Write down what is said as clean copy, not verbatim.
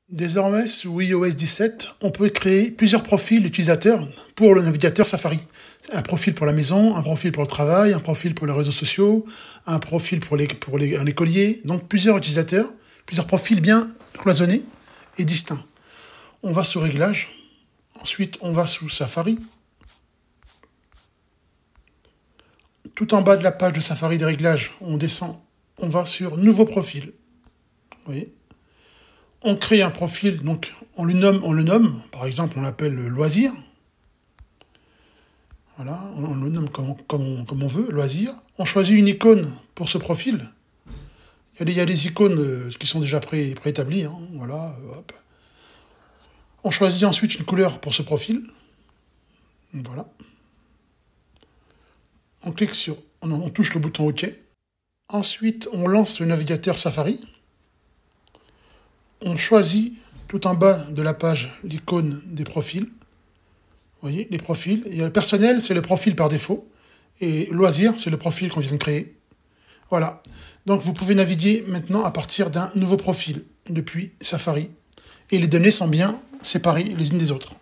Désormais, sous iOS 17, on peut créer plusieurs profils d'utilisateurs pour le navigateur Safari. Un profil pour la maison, un profil pour le travail, un profil pour les réseaux sociaux, un profil pour un écolier. Donc plusieurs utilisateurs, plusieurs profils bien cloisonnés et distincts. On va sous Réglages, ensuite on va sous Safari. Tout en bas de la page de Safari des réglages, on descend, on va sur Nouveau profil. Vous voyez ? On crée un profil, donc on le nomme, par exemple on l'appelle loisir. Voilà, on le nomme comme on veut, loisir. On choisit une icône pour ce profil. Il y a les icônes qui sont déjà préétablies, hein, voilà, hop. On choisit ensuite une couleur pour ce profil. Voilà. On clique on touche le bouton OK. Ensuite, on lance le navigateur Safari. On choisit tout en bas de la page l'icône des profils. Vous voyez, les profils. Il y a le personnel, c'est le profil par défaut. Et loisir, c'est le profil qu'on vient de créer. Voilà. Donc vous pouvez naviguer maintenant à partir d'un nouveau profil depuis Safari. Et les données sont bien séparées les unes des autres.